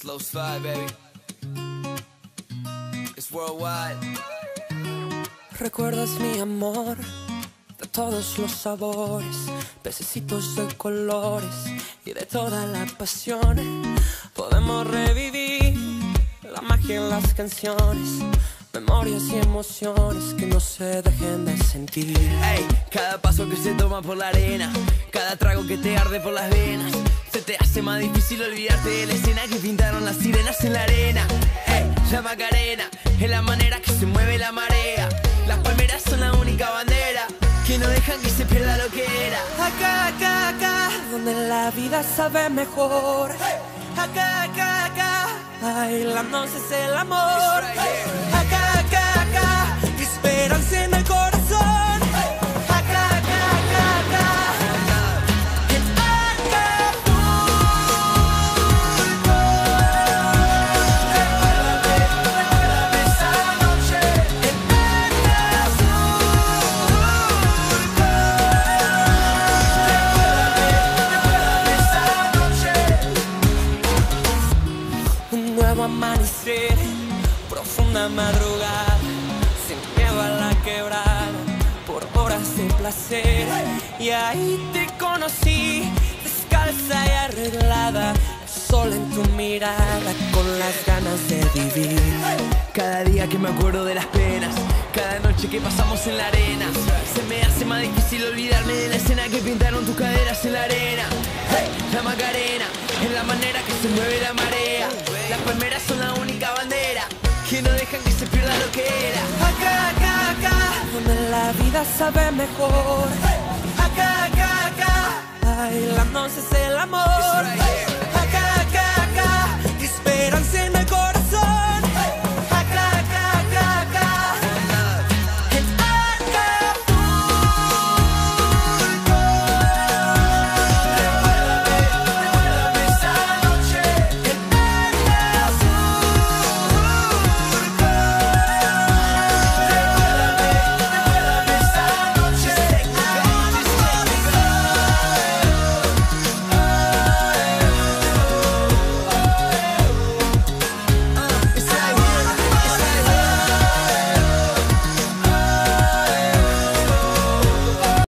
Slow slide, baby. It's worldwide. Recuerdas mi amor de todos los sabores, pececitos de colores y de toda la pasión. Podemos revivir la magia en las canciones, memorias y emociones que no se dejen de sentir. Ey, cada paso que se toma por la arena, cada trago que te arde por las venas, se te hace más difícil olvidarte de la escena que pintaron las sirenas en la arena. Ey, la Macarena es la manera que se mueve la marea. Las palmeras son la única bandera que no dejan que se pierda lo que era. Acá, acá, acá, donde la vida sabe mejor. Acá, acá, acá, bailando es el amor. Acá, acá, acá, esperanza en el corazón. Acá, acá, acá, acá, en Acapulco. Recuérdame esa noche en Acapulco. Recuérdame esa noche. Un nuevo amanecer, profunda madrugada, sin miedo a la quebrada, por horas de placer. Y ahí te conocí, descalza y arreglada, sola en tu mirada, con las ganas de vivir. Cada día que me acuerdo de las penas, cada noche que pasamos en la arena, se me hace más difícil olvidarme de la escena que pintaron tus caderas en la arena. Hey, la Macarena es la manera que se mueve la marea. Las palmeras son la única bandera que no dejan que se pierda lo que era. Acá, acá, acá, donde la vida sabe mejor. Acá, acá, acá, bailando es el amor.